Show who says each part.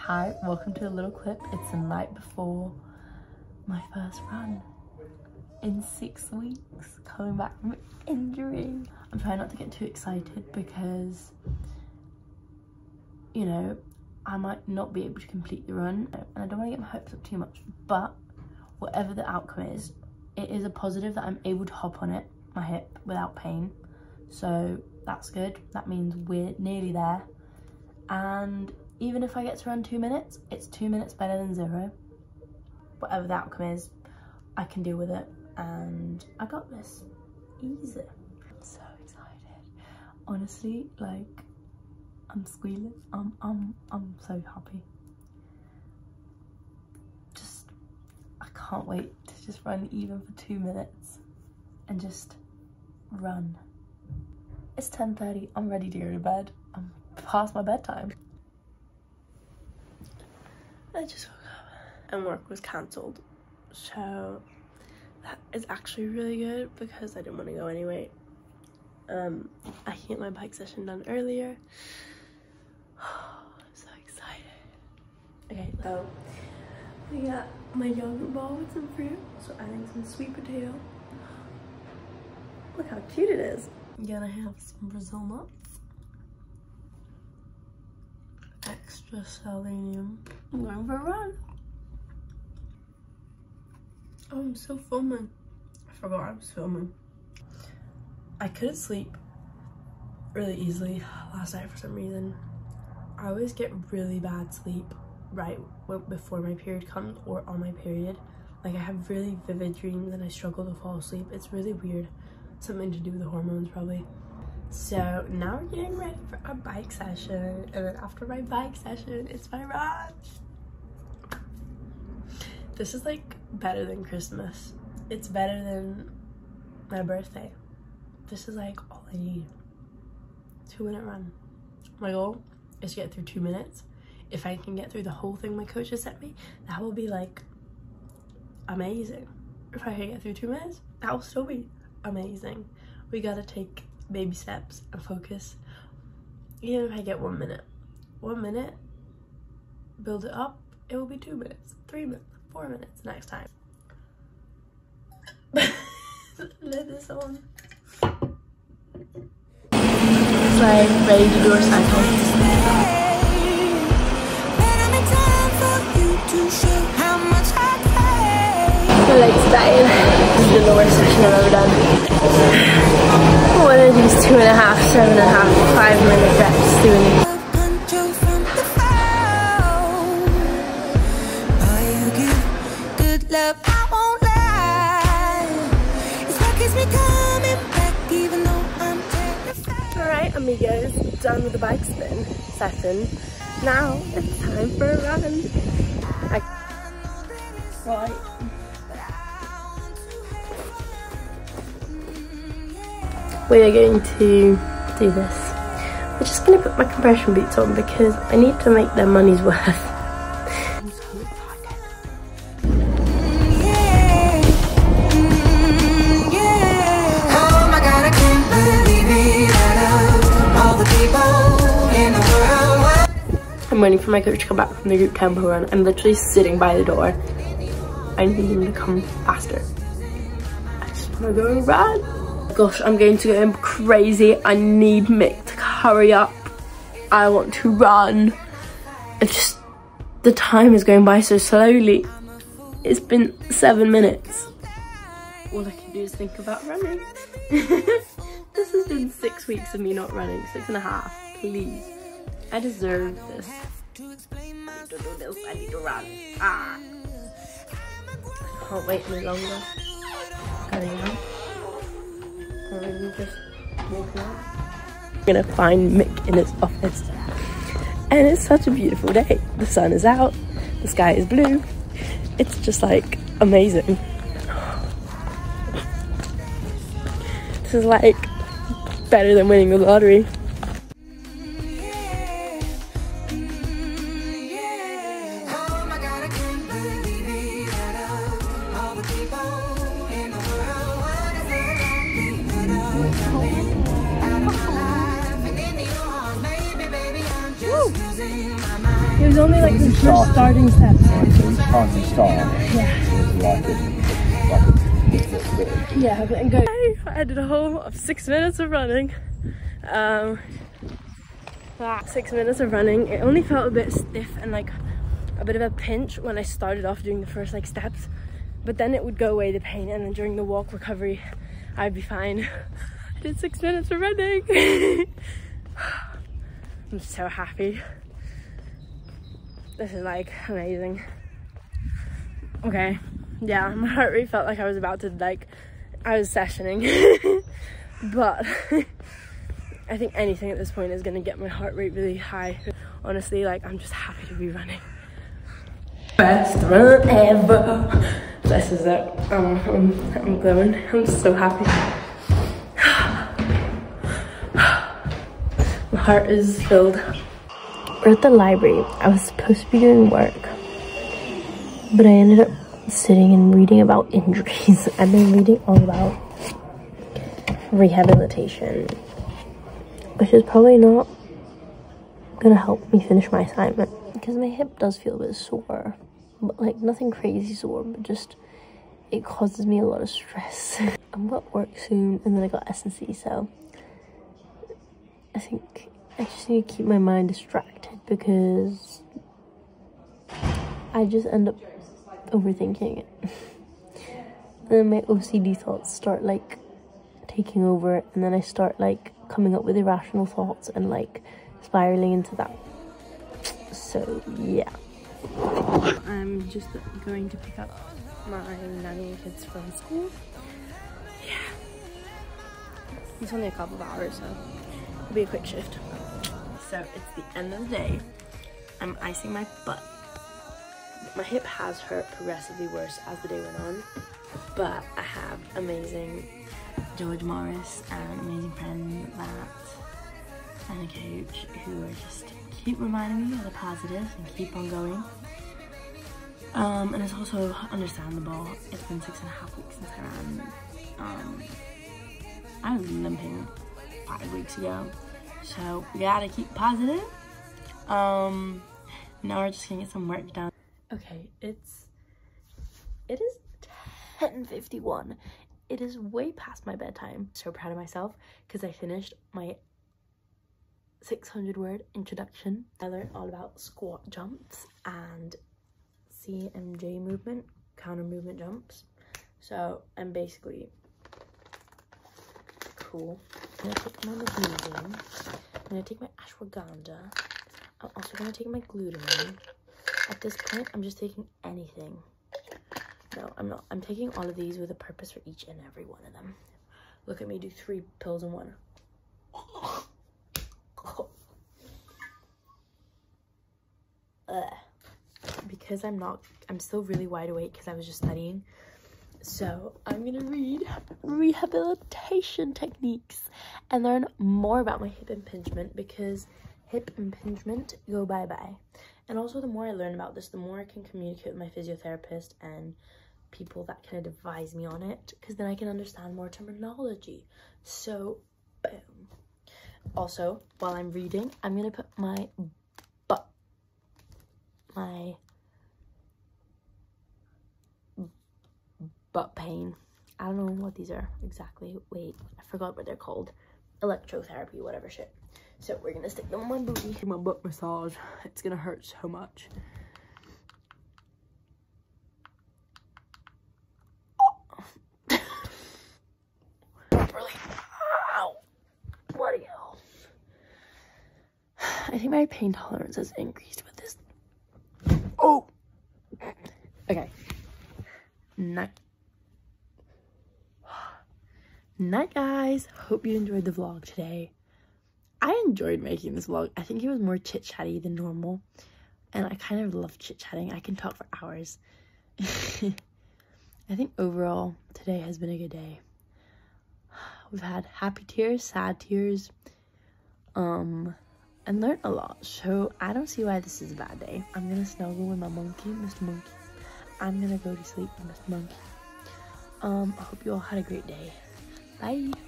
Speaker 1: Hi, welcome to a little clip. It's the night before my first run in 6 weeks, coming back from injury. I'm trying not to get too excited because, you know, I might not be able to complete the run and I don't want to get my hopes up too much, but whatever the outcome is, it is a positive that I'm able to hop on it, my hip, without pain. So that's good. That means we're nearly there. And even if I get to run 2 minutes, it's 2 minutes better than 0. Whatever the outcome is, I can deal with it, and I got this. Easy. I'm so excited. Honestly, like, I'm squealing. I'm so happy. I can't wait to just run even for 2 minutes and just run. It's 10:30. I'm ready to go to bed. I'm past my bedtime. I just woke up and work was cancelled, so that is actually really good because I didn't want to go anyway. I can get my bike session done earlier. I'm so excited. Okay, so we got my yogurt bowl with some fruit, so adding some sweet potato. Look how cute it is. I'm gonna have some Brazil nuts, extra selenium. I'm going for a run. Oh, I'm still filming. I forgot I was filming. I couldn't sleep really easily last night for some reason. I always get really bad sleep right before my period comes or on my period. Like, I have really vivid dreams and I struggle to fall asleep. It's really weird. Something to do with the hormones probably. So now we're getting ready for a bike session, and then after my bike session it's my run. This is like better than Christmas. It's better than my birthday. This is like all I need. 2-minute run. My goal is to get through 2 minutes. If I can get through the whole thing my coach has sent me, that will be like amazing. If I can get through 2 minutes, that will still be amazing. We gotta take baby steps and focus. Even if I get 1 minute, build it up, it will be 2 minutes, 3 minutes, 4 minutes next time. Let this on. It's like ready to do a cycle. My legs dying. This is the lowest session I've ever done. One of these 2.5, 7.5, 5-minute reps soon. Alright, amigos, done with the bike spin session. Now it's time for a run. Right. We are going to do this. I'm just going to put my compression boots on because I need to make their money's worth. I'm so excited. Oh my god, I can't believe it. Out of all the people in the world. I'm waiting for my coach to come back from the group tempo run. I'm literally sitting by the door. I need him to come faster. I just want to go and run. Gosh, I'm going to go crazy. I need Mick to hurry up. I want to run. It's just, the time is going by so slowly. It's been 7 minutes. All I can do is think about running. This has been 6 weeks of me not running, 6.5, please. I deserve this. I need to do this, I need to run. Ah. I can't wait any longer. Going out. Just walking out. I'm gonna find Mick in his office, and it's such a beautiful day. The sun is out, the sky is blue. It's just like amazing. This is like better than winning the lottery. Woo! It was only like the first starting step.
Speaker 2: Can't you start?
Speaker 1: Yeah, but go. I did a whole of 6 minutes of running. 6 minutes of running. It only felt a bit stiff and like a bit of a pinch when I started off doing the first like steps, but then it would go away, the pain, and then during the walk recovery I'd be fine. I did 6 minutes of running. I'm so happy. This is like amazing. Okay, yeah, my heart rate felt like I was about to like, I was sessioning. But I think anything at this point is gonna get my heart rate really high. Honestly, like, I'm just happy to be running. Best run ever. This is it. I'm glowing. I'm so happy. My heart is filled. We're at the library. I was supposed to be doing work, but I ended up sitting and reading about injuries. I've been reading all about rehabilitation, which is probably not gonna help me finish my assignment because my hip does feel a bit sore, but like nothing crazy sore, but just it causes me a lot of stress. I'm got work soon, and then I got S&C, so I think I just need to keep my mind distracted because I just end up overthinking it. And then my OCD thoughts start like taking over, and then I start like coming up with irrational thoughts and like spiraling into that. So yeah, I'm just going to pick up my nanny kids from school. Yeah, it's only a couple of hours, so it'll be a quick shift. So it's the end of the day. I'm icing my butt. My hip has hurt progressively worse as the day went on, but I have amazing George Morris and amazing friend Matt and a coach who are just keep reminding me of the positives and keep on going. And it's also understandable. It's been 6.5 weeks since I ran. I was limping 5 weeks ago, so we gotta keep positive. Now we're just gonna get some work done. Okay, it is 10:51. It is way past my bedtime. So proud of myself because I finished my 600-word introduction. I learned all about squat jumps and CMJ movement, counter movement jumps. So I'm basically cool. I'm gonna take my magnesium. I'm gonna take my ashwagandha. I'm also gonna take my glutamine. At this point, I'm just taking anything. No, I'm not. I'm taking all of these with a purpose for each and every one of them. Look at me do 3 pills in one. Because I'm still really wide awake because I was just studying. So I'm gonna read rehabilitation techniques and learn more about my hip impingement, because hip impingement go bye-bye. And also, the more I learn about this, the more I can communicate with my physiotherapist and people that can advise me on it, because then I can understand more terminology. So, boom. Also, while I'm reading, I'm gonna put my butt pain. I don't know what these are exactly. Wait, I forgot what they're called. Electrotherapy, whatever shit. So we're gonna stick them on my booty. My butt massage. It's gonna hurt so much. Really? Ow. Bloody hell. I think my pain tolerance has increased with this. Oh. Okay. Night guys, hope you enjoyed the vlog today. I enjoyed making this vlog. I think it was more chit-chatty than normal, and I kind of love chit-chatting. I can talk for hours. I think overall today has been a good day. We've had happy tears, sad tears, and learned a lot, so I don't see why this is a bad day. I'm gonna snuggle with my monkey, Mr. Monkey. I'm gonna go to sleep with Mr. Monkey. I hope you all had a great day. Bye.